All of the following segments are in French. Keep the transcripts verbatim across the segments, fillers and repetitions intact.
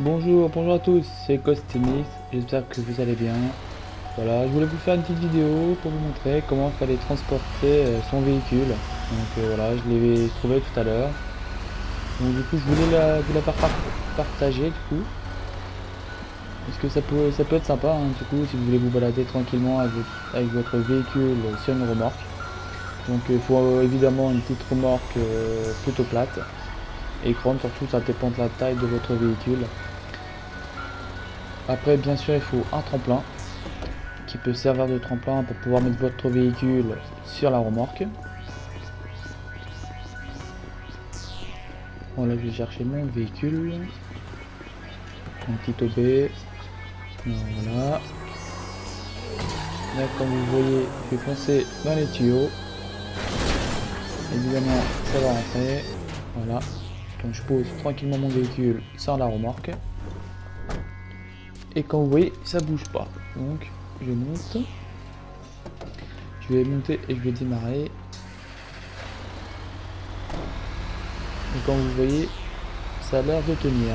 Bonjour, bonjour à tous, c'est Costemix, j'espère que vous allez bien. Voilà, je voulais vous faire une petite vidéo pour vous montrer comment il fallait transporter euh, son véhicule. Donc euh, voilà, je l'ai trouvé tout à l'heure. Donc du coup, je voulais la, vous la faire par- partager du coup. Parce que ça peut, ça peut être sympa, hein, du coup, si vous voulez vous balader tranquillement avec, avec votre véhicule sur une remorque. Donc il faut euh, évidemment une petite remorque euh, plutôt plate et grande, surtout ça dépend de la taille de votre véhicule. Après, bien sûr, il faut un tremplin qui peut servir de tremplin pour pouvoir mettre votre véhicule sur la remorque. Bon, là, je vais chercher mon véhicule. Un petit O B. Voilà. Là, comme vous voyez, je vais foncer dans les tuyaux. Évidemment, ça va rentrer. Voilà. Donc, je pose tranquillement mon véhicule sur la remorque. Et quand vous voyez, ça bouge pas. Donc, je monte. Je vais monter et je vais démarrer. Et comme vous voyez, ça a l'air de tenir.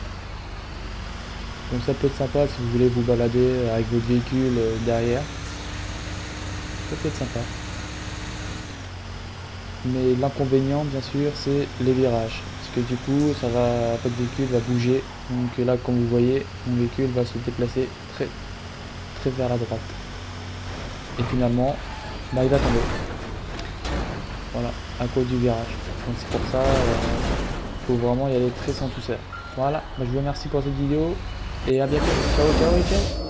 Donc ça peut être sympa si vous voulez vous balader avec votre véhicule derrière. Ça peut être sympa. Mais l'inconvénient bien sûr c'est les virages. Parce que du coup ça va, votre véhicule va bouger. Donc là comme vous voyez, mon véhicule va se déplacer très très vers la droite. Et finalement, bah, il va tomber. Voilà, à cause du virage. Donc c'est pour ça, il euh, faut vraiment y aller très sans tout ça. Voilà, bah, je vous remercie pour cette vidéo. Et à bientôt. Ciao, ciao, ciao.